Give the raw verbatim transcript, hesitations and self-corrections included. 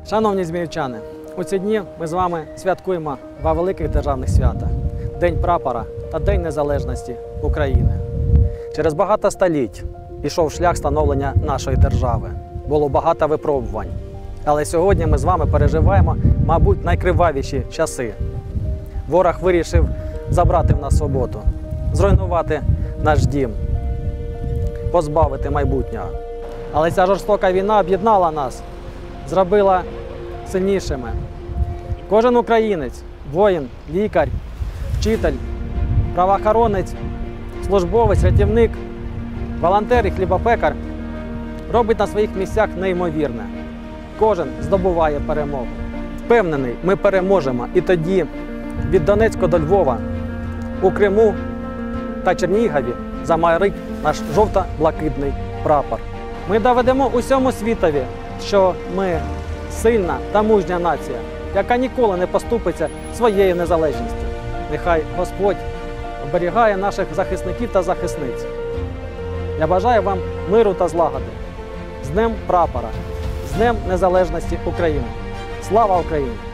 Шановні зміївчани, у ці дні ми з вами святкуємо два великих державних свята – День прапора та День Незалежності України. Через багато століть пішов шлях становлення нашої держави. Було багато випробувань. Але сьогодні ми з вами переживаємо, мабуть, найкривавіші часи. Ворог вирішив забрати в нас свободу, зруйнувати наш дім, позбавити майбутнього. Але ця жорстока війна об'єднала нас, зробила сильнішими. Кожен українець, воїн, лікар, вчитель, правоохоронець, службовець, рятівник, волонтер і хлібопекар робить на своїх місцях неймовірне. Кожен здобуває перемогу. Впевнений, ми переможемо і тоді від Донецька до Львова, у Криму та Чернігові замайорить наш жовто-блакитний прапор. Ми доведемо усьому світові, що ми сильна та мужня нація, яка ніколи не поступиться своєю незалежністю. Нехай Господь оберігає наших захисників та захисниць. Я бажаю вам миру та злагоди. З Днем прапора, з Днем Незалежності України. Слава Україні!